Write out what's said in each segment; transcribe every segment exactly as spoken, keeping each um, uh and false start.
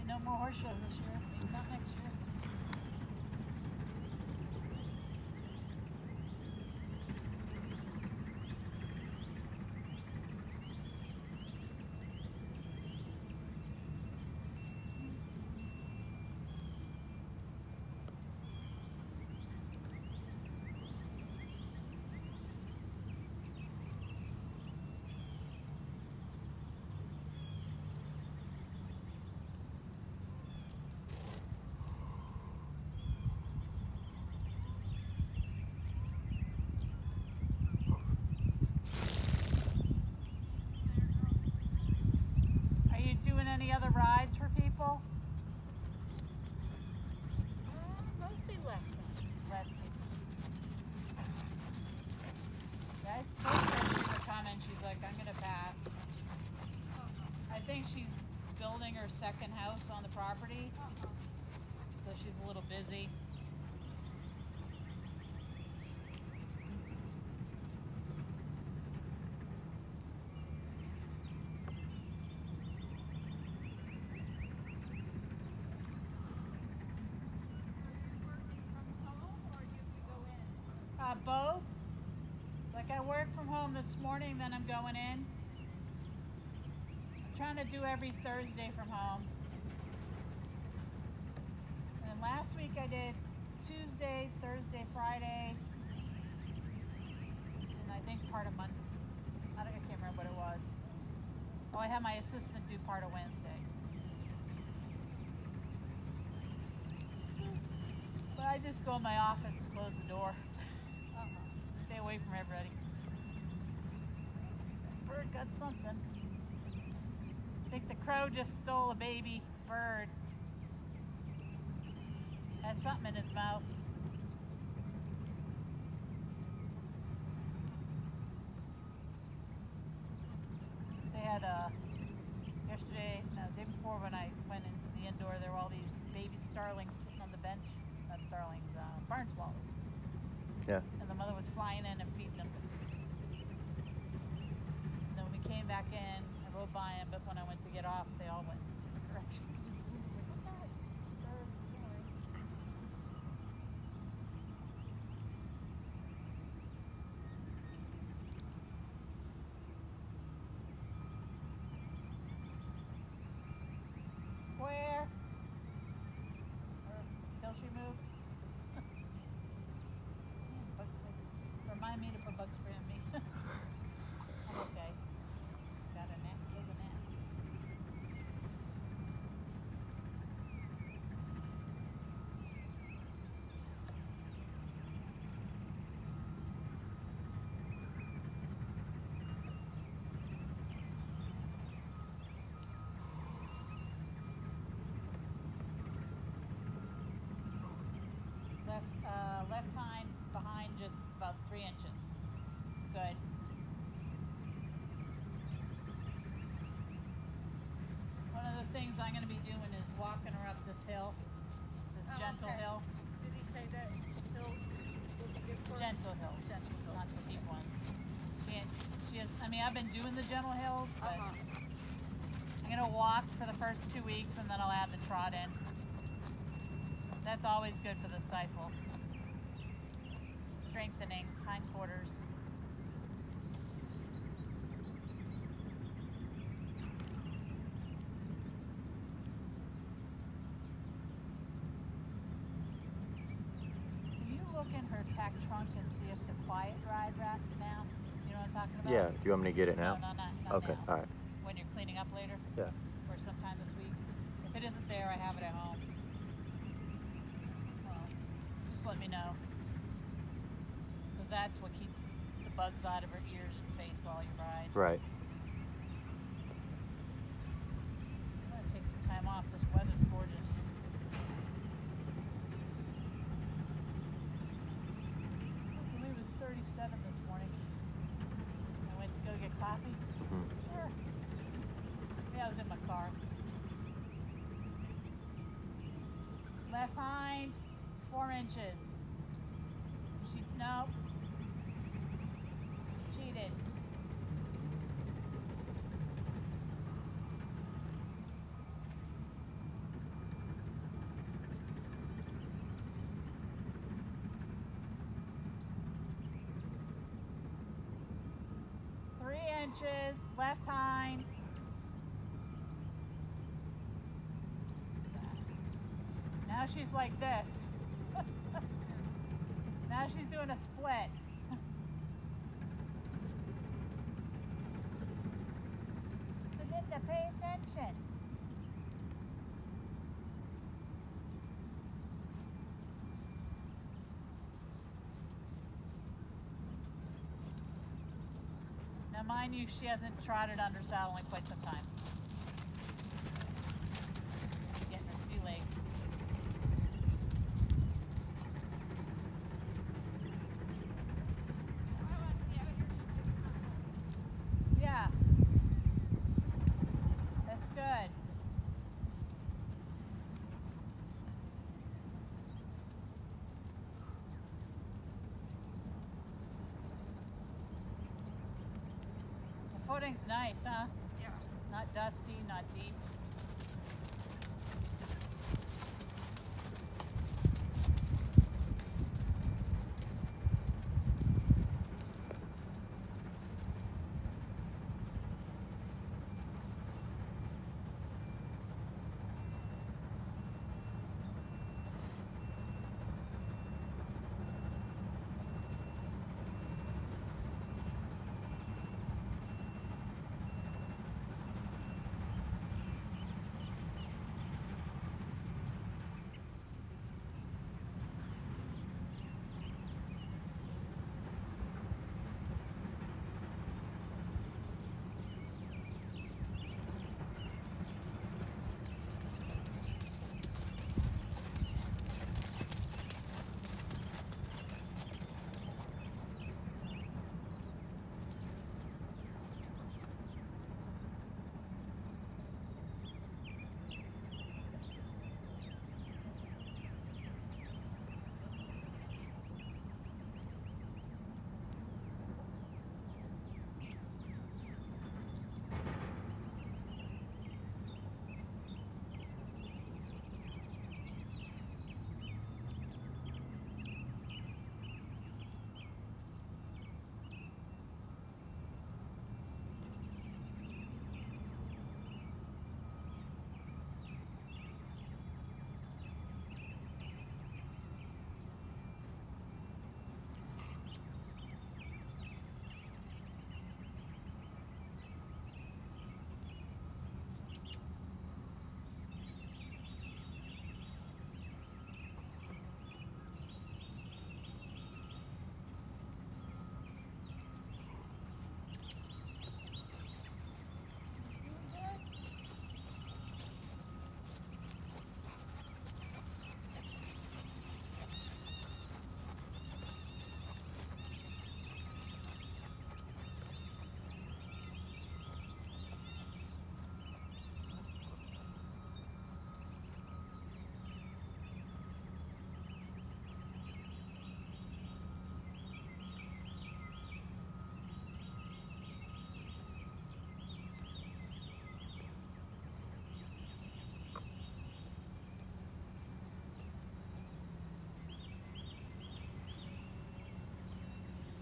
no more horse shows this year. Maybe not next year. Any other rides for people? Uh, mostly lessons. Lessons. Yeah, I told her she was coming. She's like, I'm gonna pass. Uh-huh. I think she's building her second house on the property, Uh-huh. so she's a little busy. Uh, both. Like I work from home this morning, then I'm going in. I'm trying to do every Thursday from home. And last week I did Tuesday, Thursday, Friday, and I think part of Monday. I, don't, I can't remember what it was. Oh, I had my assistant do part of Wednesday. But I just go in my office and close the door. Stay away from everybody. Bird got something. I think the crow just stole a baby bird. Had something in his mouth. They had a, yesterday, no, the day before when I went into the indoor, there were all these baby starlings sitting on the bench. Not starlings, uh, barn swallows. Yeah. And the mother was flying in and feeding them. And then when we came back in, I rode by them, but when I went to get off, they all went different directions. And somebody was like, what the heck? Birds, sorry. Square. Or till she moved. Remind me to put bug spray on me. I'm okay. Got a nap, killed a nap. Left, uh, left hind behind just about three inches. Good. One of the things I'm going to be doing is walking her up this hill, this Oh, gentle okay. hill. Did he say that hills will be good for her? Gentle hills, Gentle hills. not steep ones. She, she has, I mean, I've been doing the gentle hills, but Uh-huh. I'm going to walk for the first two weeks and then I'll add the trot in. That's always good for the stifle. Strengthening hindquarters. Can you look in her tack trunk and see if the quiet ride rat mask, you know what I'm talking about? Yeah. Do you want me to get it now? No, no, not, not Okay. now. All right. When you're cleaning up later? Yeah. Or sometime this week. If it isn't there, I have it at home. Well, just let me know. Because that's what keeps the bugs out of her ears and face while you ride. Right. I'm going to take some time off. This weather's gorgeous. I believe it was thirty-seven this morning. I went to go get coffee. Mm-hmm. Sure. Yeah, I was in my car. Left hind, four inches. She, no. Cheated. inches, left hind. Now she's like this. Now she's doing a split. So Linda, pay attention. Now mind you, she hasn't trotted under saddle in quite some time. Getting her sea legs. Yeah. That's good. The footing's nice, huh? Yeah. Not dusty, not deep.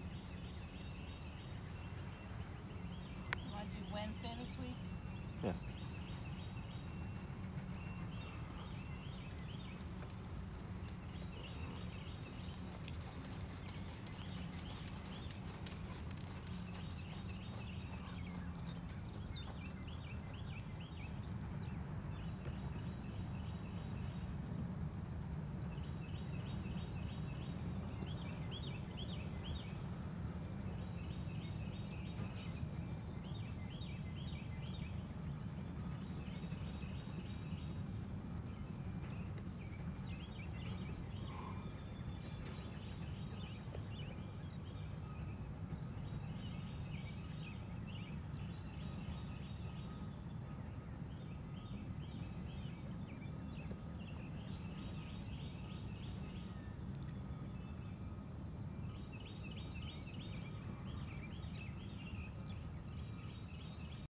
Wednesday this week? Yeah.